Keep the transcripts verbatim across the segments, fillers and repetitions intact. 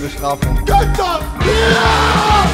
Bestrafung. Götter! Ja!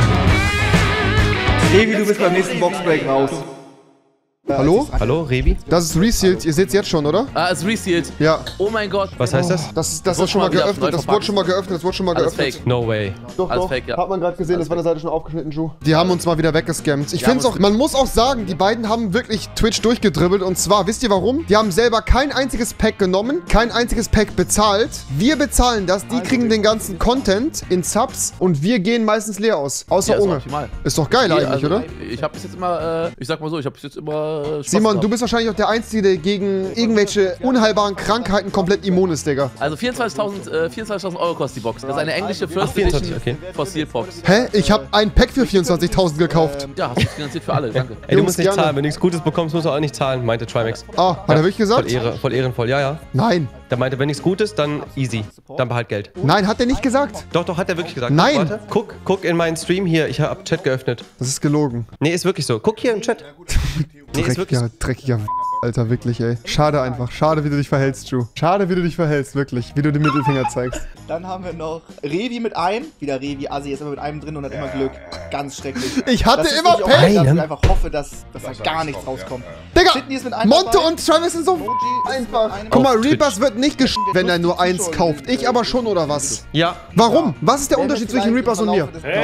Revi, du bist beim nächsten Boxbreak raus. Hallo? Hallo, Revi? Das ist resealed, ihr seht es jetzt schon, oder? Ah, es ist resealed. Ja. Oh mein Gott. Was heißt das? Das, das ist schon mal geöffnet, das wurde schon mal geöffnet, das wurde schon mal Alles geöffnet. fake. No way. Doch, Alles doch, fake, ja. hat man gerade gesehen, das war der Seite schon aufgeschnitten, Ju. Die haben uns mal wieder weggescammt. Ich finde es auch, man muss auch sagen, die beiden haben wirklich Twitch durchgedribbelt und zwar, wisst ihr warum? Die haben selber kein einziges Pack genommen, kein einziges Pack bezahlt. Wir bezahlen das, die kriegen den ganzen Content in Subs und wir gehen meistens leer aus. Außer Ja, ist Unge. optimal. Ist doch geil Nee, eigentlich, also, oder? Ich hab bis jetzt immer, äh, ich sag mal so, ich hab bis jetzt immer äh, Spaß Simon, gehabt. du bist wahrscheinlich auch der Einzige, der gegen irgendwelche unheilbaren Krankheiten komplett immun ist, Digga. Also vierundzwanzigtausend äh, vierundzwanzigtausend Euro kostet die Box. Das ist eine englische First vierundzwanzig, Edition okay. Fossil-Box. Hä? Ich habe ein Pack für vierundzwanzigtausend gekauft. Ja, hast du finanziert für alle, danke. Ey, du Jungs, musst nicht gerne. zahlen. Wenn du nichts Gutes bekommst, musst du auch nicht zahlen, meinte Trimax. Ah, hat er wirklich gesagt? Voll, Ehre, voll ehrenvoll, ja, ja. Nein. Der meinte, wenn nichts Gutes, dann easy. Dann behalt Geld. Nein, hat er nicht gesagt. Doch, doch, hat er wirklich gesagt. Nein. Warte, guck, guck in meinen Stream hier. Ich hab Chat geöffnet. Das ist gelogen. Nee, ist wirklich so. Guck hier im Chat. Nee, ist wirklich so. Dreckiger, dreckiger Alter, wirklich, ey. Schade einfach. Schade, wie du dich verhältst, Ju. Schade, wie du dich verhältst, wirklich. Wie du den Mittelfinger zeigst. Dann haben wir noch Revi mit einem. Wieder Revi, Assi ist immer mit einem drin und hat immer Glück. Ganz schrecklich. Ich hatte Das ist immer nicht auch Pech. nicht, dass ich einfach hoffe, dass, dass da gar nichts rauskommt. Digga, Sydney ist mit einem Monte dabei. und Travis sind so Moji ist einfach. mit einem Guck mal, Auf Reapers wird nicht gesch... wenn er nur eins kauft. Ich aber schon, oder was? Ja. Warum? Was ist der Wer Unterschied wird zwischen vielleicht Reapers im und mir? Verlauf des Blogs,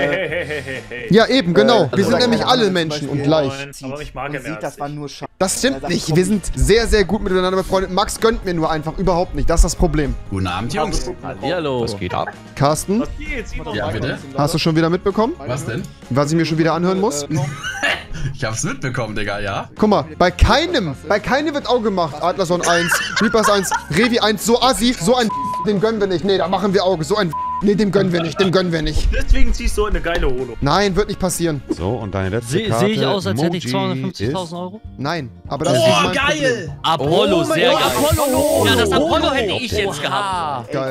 äh, Ja, eben, genau. Wir also sind da nämlich keine alle Ahnung, Menschen zum und Beispiel- gleich. Aber ich mag und ihn sieht, das war nur Scheiße. Das stimmt nicht. Wir sind sehr, sehr gut miteinander befreundet. Max gönnt mir nur einfach überhaupt nicht. Das ist das Problem. Guten Abend, Jungs. Hallihallo. Was geht ab? Carsten, Ja, bitte? hast du schon wieder mitbekommen, Was denn? was ich mir schon wieder anhören muss? Ich hab's mitbekommen, Digga, ja? Guck mal, bei keinem, bei keinem wird Auge gemacht. Adlerson eins, Reapers eins, Revi eins, so assi, so ein den gönnen wir nicht. Nee, da machen wir Auge. So ein nee, dem gönnen wir nicht, dem gönnen wir nicht. Deswegen ziehst du eine geile Holo. Nein, wird nicht passieren. So, und deine letzte Sehe Karte. seh ich aus, als hätte ich Moji zweihundertfünfzigtausend Euro? Nein, aber das ist nicht mein Problem. Apollo, Oh mein sehr Gott, geil. Apollo. Ja, das Apollo Oh, hätte ich jetzt gehabt. Geil.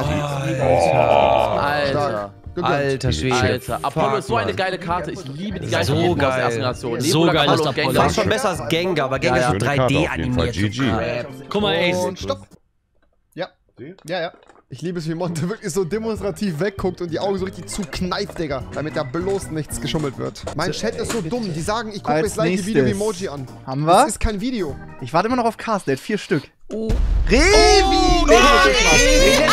Alter. Gegönnt. Alter Schwede. Alter, Apollo Fuck, ist so eine Mann. geile Karte. Ich liebe die geile So Karte aus der geil. ersten Generation. So Nebula, geil ist und Apollo. Gengar. Fast schon besser als Gengar, aber Gengar Ja, ist so Schöne drei Karte D auf jeden Fall. animiert. G G. Guck mal, ey. Und stopp. Ja. Ja, ja. Ich liebe es, wie Monte wirklich so demonstrativ wegguckt und die Augen so richtig zukneift, Digga. Damit da bloß nichts geschummelt wird. Mein Chat ist so dumm. Die sagen, ich gucke mir Als das gleiche Video wie nächstes Moji an. Haben Das wir? ist kein Video. Ich warte immer noch auf Carsten, der hat vier Stück. Oh. Revi! Oh, Revi!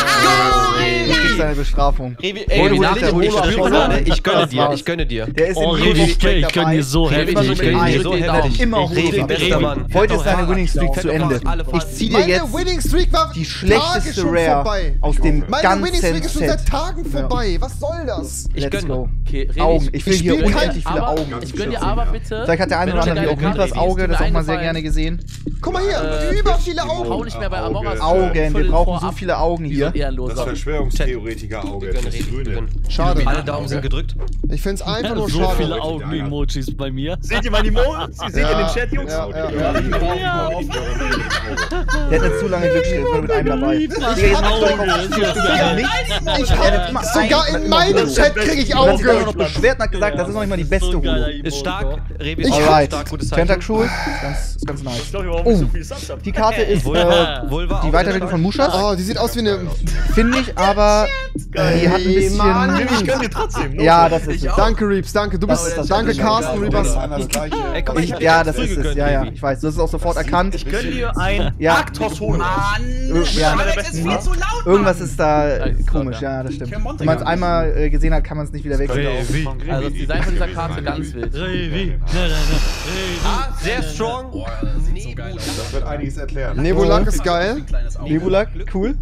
Du kriegst deine Bestrafung. Revi, Ey, ey, du ich, nach der ich, ich, Holo spüre Apollo. gerade, ich gönne Das dir, war's. ich gönne dir. Der ist Oh, im Revi, ich Revi gönn- ich gönn dir so Revi, heftig. Revi, Ich gönn Revi, dir so Revi, heftig. Immer Revi, Holo. bester Mann. Heute ist deine Winning Streak zu Ende. Ich zieh dir jetzt Meine Winning Streak war die Tage schlechteste schon Rare vorbei. aus dem Meine Winning Streak ganzen ist schon seit Set. Tagen vorbei. Was soll das? Ich Let's gönne. go. Okay, Revi, Augen. Ich will Ich hier spiel kein- unendlich viele aber, Augen. Ich gönn dir aber bitte. Vielleicht hat der eine wenn oder du andere eine auch geile Reapers Karte Auge, liest, das tut auch mir mal sehr eingefallen. gerne gesehen. Guck mal hier, Äh, über viele Hau Augen. nicht mehr bei Among Us. Augen, wir Viertel brauchen vor so ab. viele Augen Die hier. sind ehrenlos. Das Verschwörungstheoretiker-Auge. Wir gönnen Das Revi, wir Grüne. gönnen. Schade. Alle Daumen sind gedrückt. Ich find's einfach nur So schade. viele Augen-Emojis bei mir. Seht ihr meine Emojis? Sie seht in den Chat, Jungs? Ja, ja, Ja, ja. die brauchen nur aufhören mit dem Auge. Der hat jetzt zu lange Glücksstelle, jetzt war mit einem dabei. Digga, jetzt mach doch Auge, vier Stück an nichts. Ich hab sogar in meinem Chat krieg ich Und hat sich dann noch Auge. beschwert und hat gesagt, das ist noch nicht mal die beste Holo. Ist stark. Revi ist Ich- stark, Alright. stark, gutes Zeichen. Tentacle, ist ganz, ist ganz nice. Ich glaube, wir brauchen nicht so viel Subs ab. Die Karte ist äh, Vulva, Vulva. die auch Weiterentwicklung von Mushas, Oh, die sieht aus wie eine... finde ich, aber die hat ein Ey, Mann. Ich bisschen... gönn dir trotzdem. ne? Ja, das ist es. Danke, Reeps, danke. Du bist... Das ist das Danke, Schöne. Carsten, Reapers. Das gleiche. Ey, komm mal, Ich, hab ja, dir das früh ist es. gegönnt, Ja, ja, Revi. ich weiß. Du hast es auch sofort erkannt. Ich gönn dir ein Ja. Arktos Holo. Ja. Alex ist viel zu laut, Irgendwas ist da Ja, ist komisch, laut, ja. ja, das stimmt. Wenn man es einmal äh, gesehen hat, kann man es nicht wieder wegstellen. Also das Design von dieser Karte ganz wild. Revi. Nein, nein, nein. Ah, sehr strong. Boah, das sieht so geil aus. Das wird einiges erklären. Nebulak ist geil. Kleines Auge. Nebulak, cool.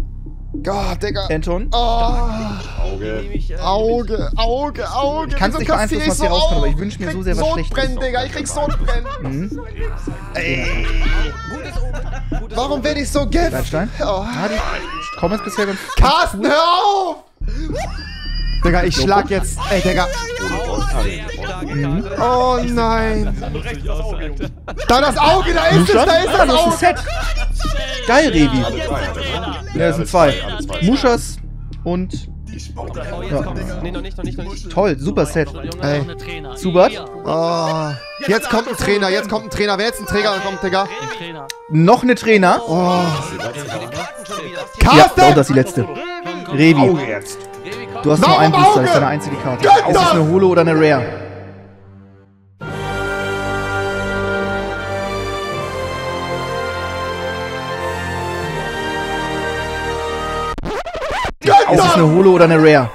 Gott, Digga. Anton. Oh, Auge. Auge, Auge, Auge. Kannst Wieso nicht beeinflussen, kassier was ich hier so rauskommt, aber ich auf? wünsch mir krieg so sehr was Sodbrennen, Schlechtes. Digga. Ich krieg Sodbrennen. Mhm. Warum werde ich so gift? Kleinstein. Oh. Ja, die Comments bisher ganz... Carsten, hör auf! Digga, ich schlag jetzt. Ey, Digga. Oh nein. Da das Auge, da ist es, da ist Ah, das du hast ein Auge. Set. Geil, Revi. Ja, das sind zwei. Alle zwei. Mushas und... Oh, jetzt kommt's. Nee, noch nicht, noch nicht, noch nicht. Toll, super Set. Ey. Eine Trainer. Subat. Oh. Jetzt kommt ein Trainer, jetzt kommt ein Trainer. Wer jetzt ein Träger kommt, Digga? Ein Trainer. Noch eine Trainer. Oh. Ja, Carsten! und das ist die letzte. Revi. Auge jetzt. Du hast nur Warum einen Booster, Auge? das ist deine einzige Karte. Götter! Ist es eine Holo oder eine Rare? Ist es eine Holo oder eine Rare?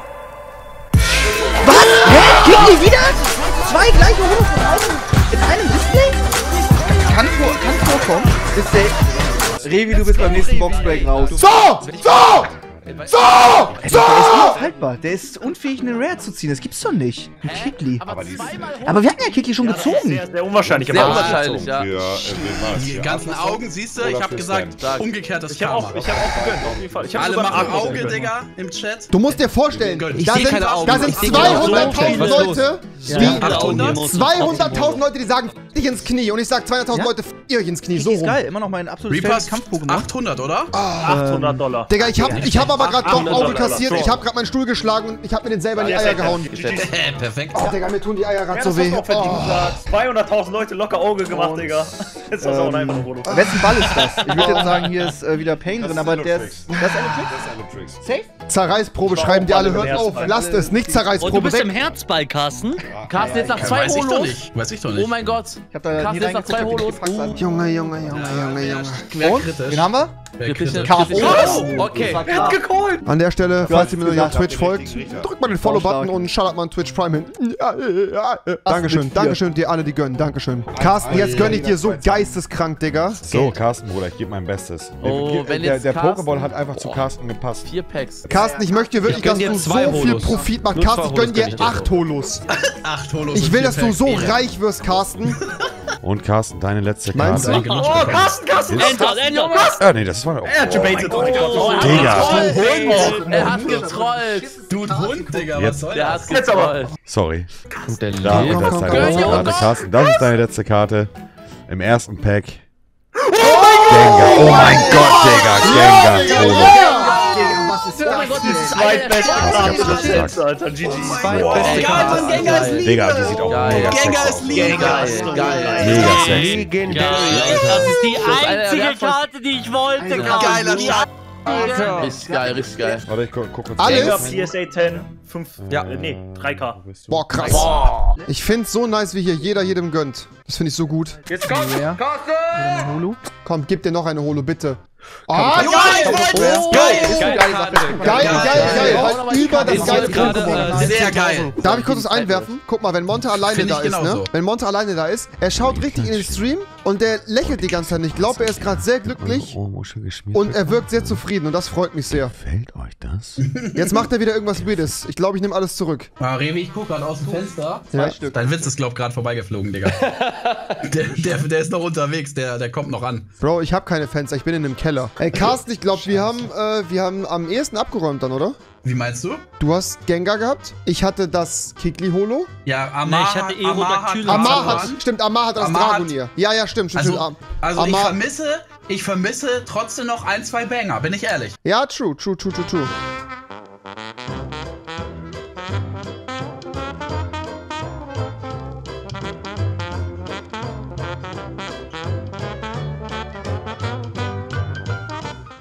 Was? Hä? Kriegen die wieder? Zwei gleiche Holos in einem, in einem Display? Kann, vor, kann vorkommen. Ist der... Revi, du bist beim nächsten Boxbreak raus. So! So! So! Der ist So! unaufhaltbar. Der ist unfähig, eine Rare zu ziehen. Das gibt's doch nicht. Ein Kikli. Aber zweimal Aber wir hatten ja Kikli schon gezogen. Sehr, sehr unwahrscheinlich. Sehr aber- unwahrscheinlich, ja. Für, äh, wen war das? Die Für ganzen Anderson Augen, siehst du, oder ich hab für gesagt, Stan? umgekehrtes Ich hab auch, Karma. ich hab auch gegönnt, auf jeden Fall. Ich hab Alle sogar machen einen Auge Auge, gegönnt. Digga, im Chat. Du musst dir vorstellen, Ich da seh sind, keine Augen. da sind Ich seh keine Augen. zweihunderttausend Was ist los? Leute, Ja, die achthundert? zweihunderttausend Leute, die sagen, f dich ins Knie. Und ich sag zweihunderttausend Ja? Leute, f ihr euch ins Knie. So Kikli ist rum. geil. Immer noch mein absolutes Reaper Kampf-Pokémon. achthundert, oder? achthundert Dollar. Digga, ich hab, ich hab aber gerade doch achthundert Auge Dollar. kassiert. Ich hab gerade meinen Stuhl geschlagen und ich hab mir den selber in die Ja, Eier sehr gehauen. geil. Perfekt. Oh, Digga, mir tun die Eier gerade Ja, so das hast weh. du auch verdient, Oh. gesagt. zweihunderttausend Leute locker Auge gemacht, Digga. Jetzt hast du auch Ähm, einfach eine Holo. Wessen Ball ist das? Ich würde jetzt sagen, hier ist äh, wieder Pain drin, aber der ist... Das ist Electric? Das ist Electrix. Safe? Zerreißprobe Ich war schreiben die auch alle, bei hört dem auf, Herzball. lasst es, nicht Und du Zerreißprobe bist im weg. Herzball, Carsten. Carsten jetzt nach zwei Weiß ich doch Holos. nicht. Weiß ich doch Oh nicht. mein Gott. Ich hab da Carsten nie jetzt nach reingeguckt, zwei hab die Holos. gefuckt, Alter. Junge, Junge, Junge, Junge, Junge. Wer Und? kritisch? Wen haben wir? Wer Kritische- kritisch? kritische- Oh! Okay. Er hat gecallt. An der Stelle, falls ihr mir noch nicht auf gesagt, Twitch folgt, drückt mal den Follow-Button und schaut mal Twitch Prime hin. Ja, ja, ja. Dankeschön, mit vier. Dankeschön dir alle, die gönnen, Dankeschön. Carsten, jetzt gönn ich dir so geisteskrank, Digga. So, Carsten, Bruder, ich gebe mein Bestes. Oh, der wenn der, jetzt der Carsten- Pokéball hat einfach zu Carsten gepasst. Vier Packs. Carsten, ich möchte dir wirklich, gönn dass dir du zwei so viel Holos. Profit machst. Nur Carsten, zwei ich gönn Holos dir gönn ich dir. acht Holos. Acht Holos. Ich und will, vier dass du Packs. so Ehre. reich wirst, Carsten. Und Carsten, deine letzte Meinst Karte. du? Oh, Carsten, Carsten, Enter, enter. Ah, nee, das war... Er hat gebetet. Oh, Oh, er hat Digga. getrollt. Er hat getrollt. Du Hund, Digga, was Jetzt. soll Der das? hat getrollt. Sorry. Und der Da, lebt. das ist deine komm, letzte komm. Karte. Carsten, das ist deine letzte Karte. Im ersten Pack. Gengar. Oh mein Gott, Digga. Gengar. Holo. Was ist Oh mein Gott, das ist Zweitbeste eine der Karte Carsten, des Sets, Alter. G G. Zweitbeste Karte. Gengar ist Liebe. Digga, die sieht auch Geil. mega Gengar sexy ist aus. Liebe. Geil, geil. Mega sexy. Legendary. Das ist die Das ist einer der einzige wertvollsten- Karte, die ich wollte, Carsten. Geiler Die Scheiß. Richtig geil, richtig geil. Warte, ich guck, guck kurz. Alles? Gengar P S A zehn, fünf, Ja. äh, nee, drei K. Boah, krass. Ich find's so nice, wie hier jeder jedem gönnt. Das finde ich so gut. Jetzt kommt Ja. Carsten! Holo? Komm, gib dir noch eine Holo, bitte. Ah, Ja, geil! ich wollte es. Geil! Geil. Geil, geil, geil, weil über das Ist geile jetzt gerade, Pokémon. äh, Sehr geil. Darf ich kurz was einwerfen? Guck mal, wenn Monte alleine Find ich da ist, ne? genauso. Wenn Monte alleine da ist, er schaut richtig in den Stream und der lächelt die ganze Zeit nicht. Ich glaube, er ist gerade sehr glücklich Oh, Muschel geschmiert. und er wirkt sehr zufrieden und das freut mich sehr. Gefällt euch das? Jetzt macht er wieder irgendwas Weirdes. Ich glaube, ich nehme alles zurück. Ah, Revi, ich guck gerade aus dem Fenster. Ja. Dein Witz ist, glaub, gerade vorbeigeflogen, Digga. der, der, der ist noch unterwegs, der, der kommt noch an. Bro, ich habe keine Fenster, ich bin in einem Keller. Ey, Carsten, ich glaube, wir haben, äh, wir haben am ehesten abgeräumt dann, oder? Wie meinst du? Du hast Gengar gehabt, ich hatte das Kikli-Holo. Ja, Amar, Nee, ich hatte Aerodactyl. Amar, Amar Amar hat, stimmt, Amar hat das Amar hat- Dragonier. Ja, ja, stimmt, stimmt, Also, stimmt. also ich Amar- vermisse, ich vermisse trotzdem noch ein, zwei Banger, bin ich ehrlich. Ja, true, true, true, true, true.